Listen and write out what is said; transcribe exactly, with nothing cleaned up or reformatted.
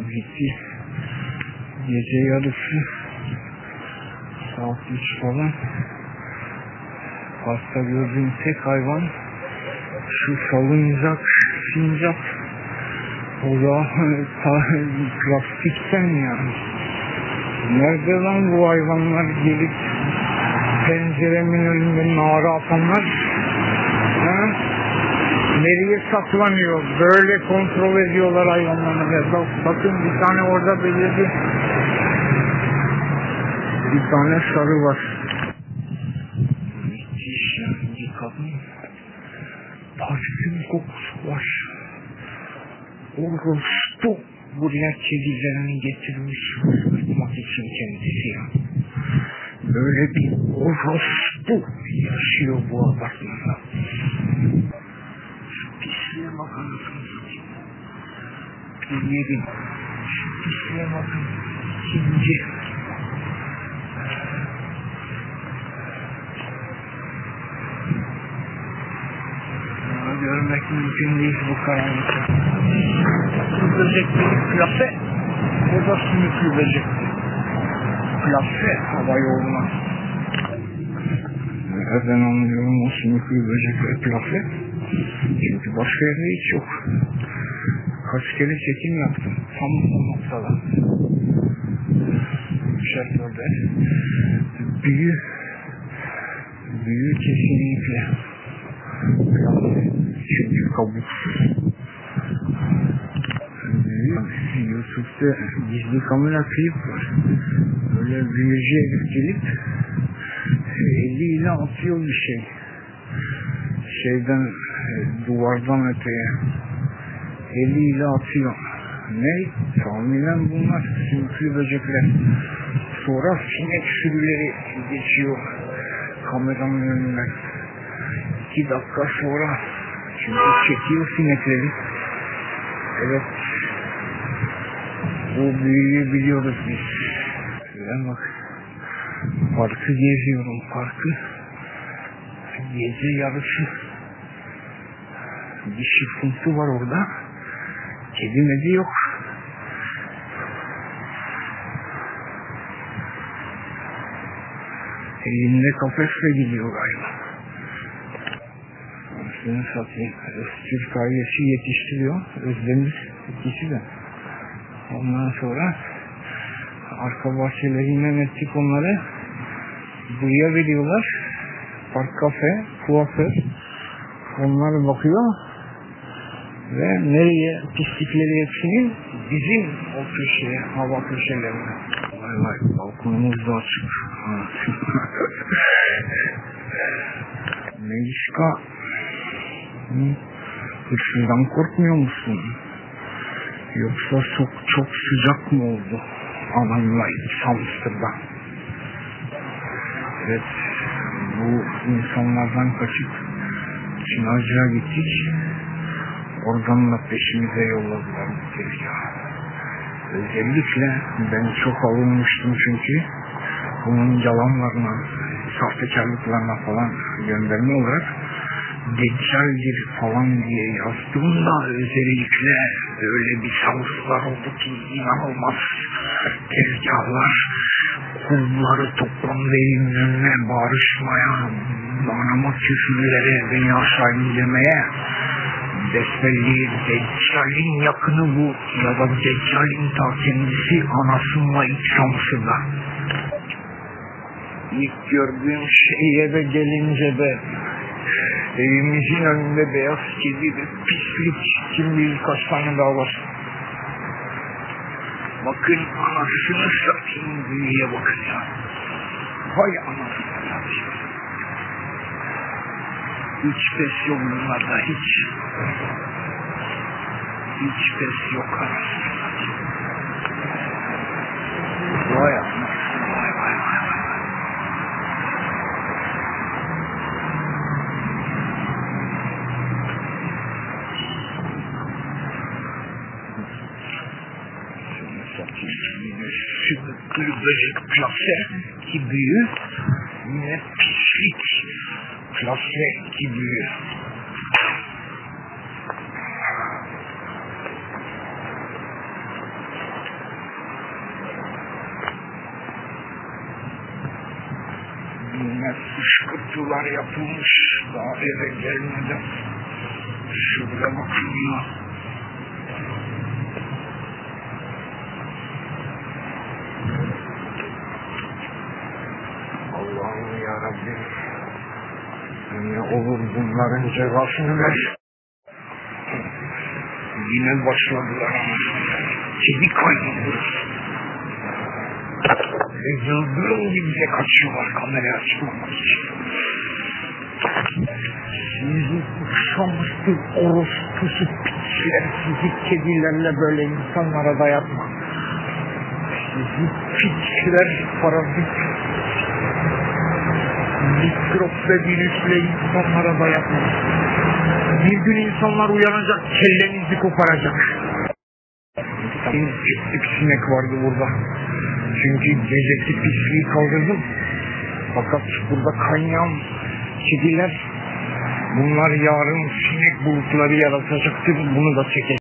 gitti. Gece yarısı saat üç falan. Parkta gördüğüm tek hayvan şu salıncak, sincap. O da plastikten yani. Nerede lan bu hayvanlar gelip penceremin önünde nara atanlar? Ha? Nereye saklanıyor? Böyle kontrol ediyorlar hayvanları. Bak, bakın bir tane orada belirdi. Bir tane sarı var. Müthiş yani bir kadın. Parfüm kokusu var. Orospu buraya kedilerini getirmiş tutmak için kendisi ya. Böyle bir orospu yaşıyor bu apartmanda. Şu pisliğe bakın mısınız? Yerim. Şu pisliğe bakın. İkinci. Görmek mümkün değil bu karanlıkta. Böcekleri plase, o da sümüklü böcekti. Plase hava yoluna. Nereden anlıyorum o sümüklü böcekleri plase? Çünkü başka yerde hiç yok. Kaç kere çekim yaptım. Tam bu noktada. Şartlarda büyü, büyü kesinlikle. Plase. Çünkü kabuksuz. YouTube'da gizli kamera klip var. Böyle büyücü herif gelip eliyle atıyor bir şey. Şeyden, duvardan öteye. Eliyle atıyor. Ne? Tahminen bunlar sümüklü böcekler. Sonra sinek sürüleri geçiyor kameranın önünden. İki dakika sonra çünkü çekiyor sinekleri. Evet. Bu büyüyü biliyoruz biz. Şöyle bak. Parkı geziyorum. Parkı. Gece yarısı. Bir şıkıntı var orada. Kedi medi yok. Elinde kafesle gidiyor galiba. Şunu satayım. Öztürk ailesi yetiştiriyor. Özdemir ikisi de. Ondan sonra arka bahçelerinden ettik onları. Buraya veriyorlar. Park kafe, kuaför. Onlar bakıyor. Ve nereye pislikleri hepsini? Bizim o köşeye, hava köşelerine. Vay vay, balkonumuz da açık. Meyişka, hırsızdan korkmuyor musun? Yoksa çok çok sıcak mı oldu anamla Samstır'da? Evet, bu insanlardan kaçıp Çınarcık'a gittik. Oradan da peşimize yolladılar bu tezgahı. Özellikle ben çok alınmıştım çünkü bunun yalanlarına, sahtekarlıklarına falan gönderme olarak Deccal'dir falan diye yazdığımda özellikle öyle bir savuşlar oldu ki inanılmaz tezgahlar, kulları toplandı evimin önüne bağırışmaya, anama küfürlere, beni aşağı indirmeye. Besbelli Deccal'in yakını bu ya da Deccal'in ta kendisi anasınla iç Samsı'da. İlk gördüğüm şeye de gelince de evimizin önünde beyaz kedi ve pislik kim bilir kaç tane daha var. Bakın anasını satayım büyüye bakın ya. Vay anasını satayım. Hiç pes yok bunlarda hiç. Hiç pes yok anasını satayım. Vay anasını vay vay vay vay. Sümüklü böcek plase ki büyü, yine pislik plase ki büyü. yine fışkırtılar yapılmış daha eve gelmeden. Şuraya bakın ya. Allah'ım yarabbim. Ne olur bunların cezasını ver. Yine başladılar. Kedi kaynıyor. Yıldırım gibi de kaçıyorlar kamerayı açmamak için. Sizi kuşamıştır orospusu piçler, sizi kedilerle böyle insanlara dayatma. Sizi piçler, parazit, mikrop ve virüsle insanlara dayatma. Bir gün insanlar uyanacak, kellenizi koparacak. Bir sinek vardı burada. Çünkü geceki pisliği kaldırdım. Fakat burada kaynayan kediler, bunlar yarın sinek bulutları yaratacaktır. Bunu da çekeceğim.